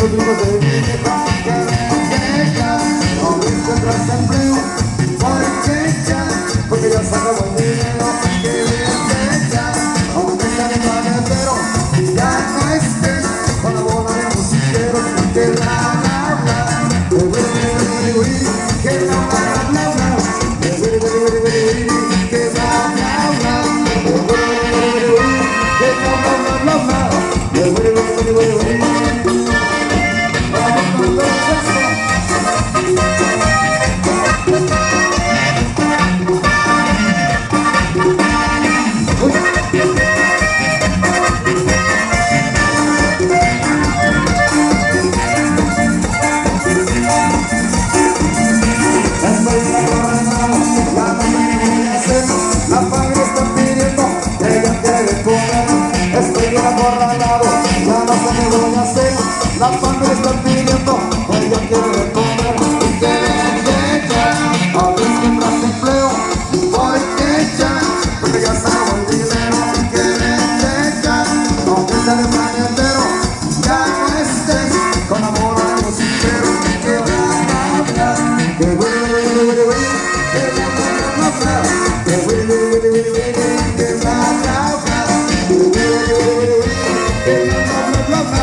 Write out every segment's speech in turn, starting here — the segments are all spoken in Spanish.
motivos de vida que venga, no encuentras empleo, porque ya se acabó el dinero que venga, aumenta el maletero, ya no estés con la bola de musiqueros que bla bla bla, que bla bla bla, que bla bla bla, la familia está pidiendo, ella quiere comer y que venga, a ver si tendrás empleo, porque ya se acabó el dinero, que venga, aunque sea de plan entero, ya no estés con amor a los sinceros, que bla bla bla, que bla bla bla, que bla bla bla, que bla bla bla, que bla bla bla, que bla bla bla.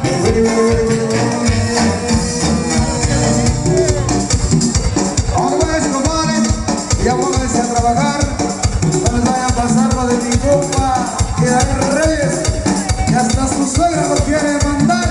Ahora pues, compadres, ya pónganse a trabajar, no les vayan a pasar lo de mi compa, que David Reyes, y hasta su suegra lo quiere mandar.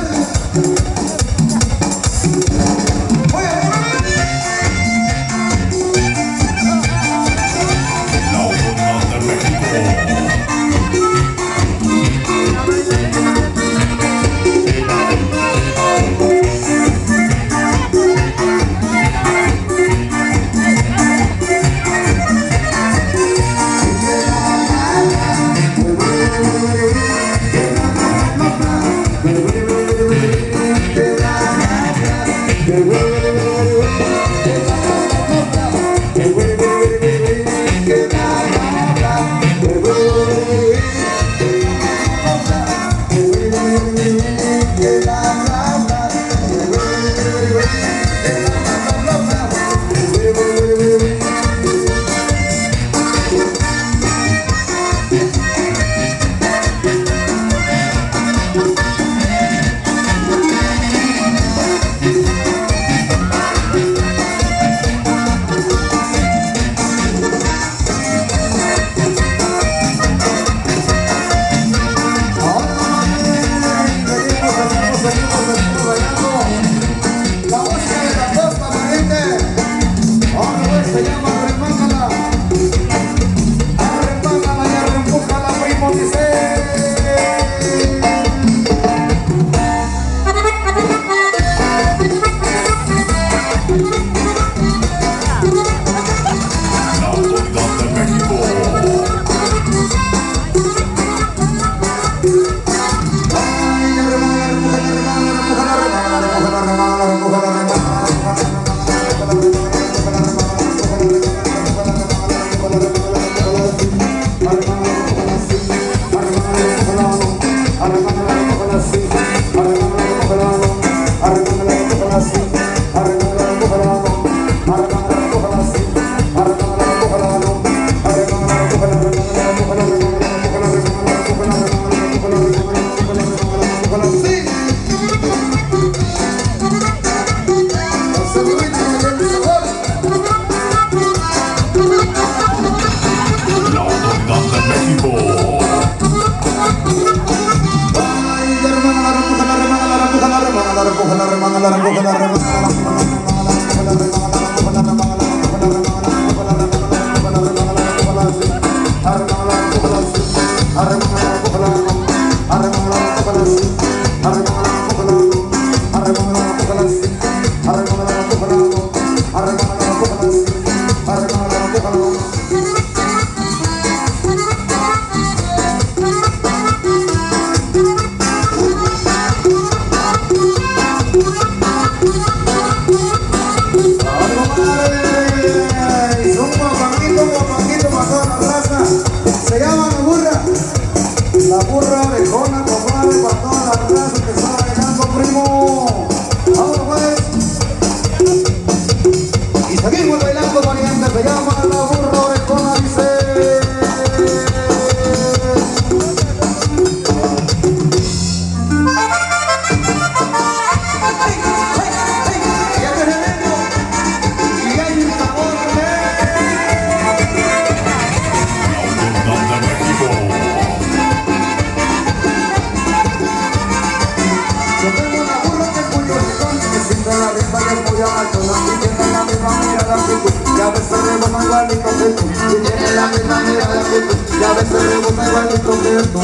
muy amachona y tiene la misma mirada que tú, y a veces rebota igualito que tú, y tiene la misma mirada que tú, y a veces rebota igualito que tú.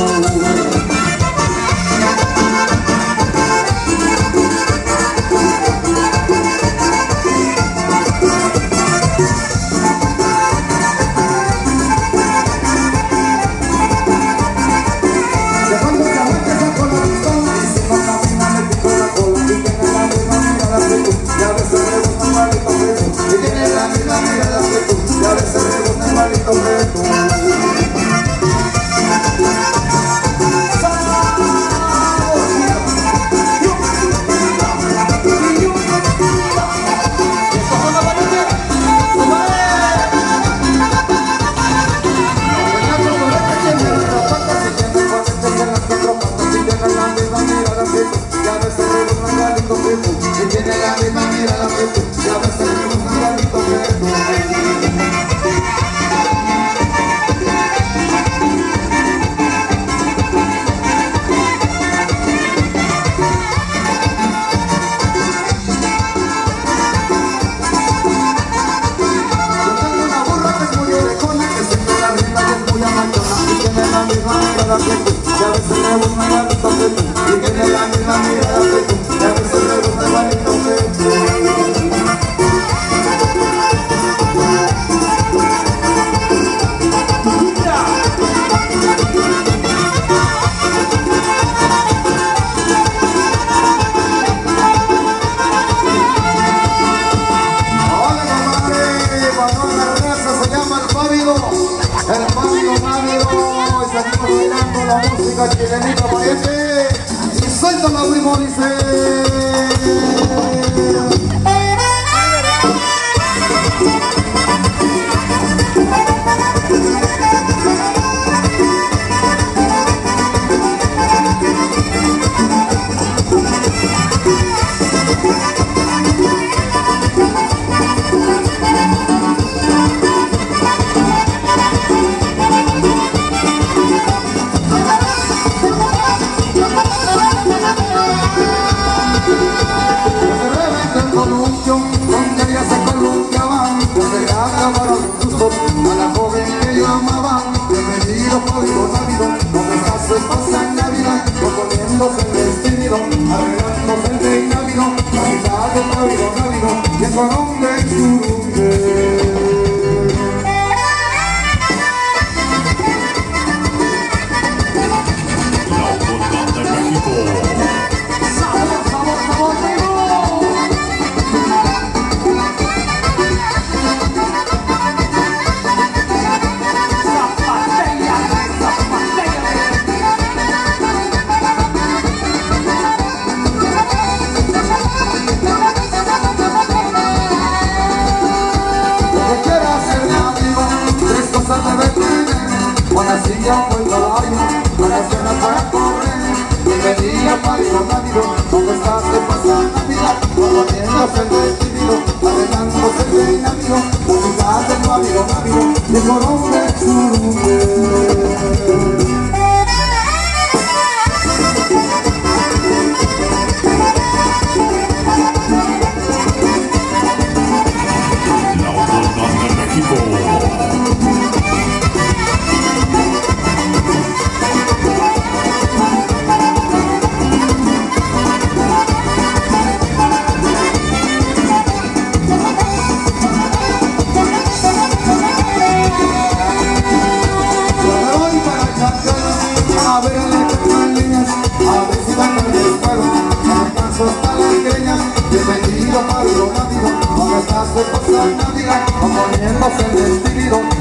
Chilenito parece y suelta la primo dice. A la joven que yo amaba, bienvenido Fabio Navido, donde está su esposa en Navidad, componiéndose el vestido, arreglándose el peinado, Navidad de Fabio Navido, y el corón de Churumbe. Bienvenida Fabio Navido, donde estás de pasar Navidad, componiéndose el vestido, arreglándose el peinado, Navidad de Fabio Navido, y el corón de Churumbe. Bienvenido Fabio Navido, donde estás de pasar Navidad, componiéndose el vestido,